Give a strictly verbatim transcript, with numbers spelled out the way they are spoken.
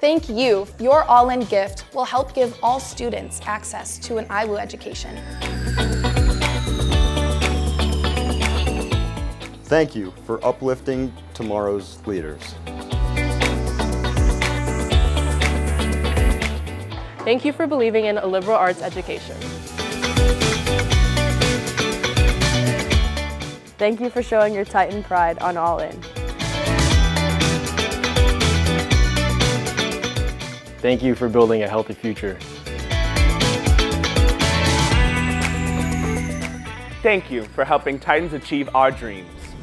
Thank you. Your all-in gift will help give all students access to an I W U education. Thank you for uplifting tomorrow's leaders. Thank you for believing in a liberal arts education. Thank you for showing your Titan pride on All In. Thank you for building a healthy future. Thank you for helping Titans achieve our dreams.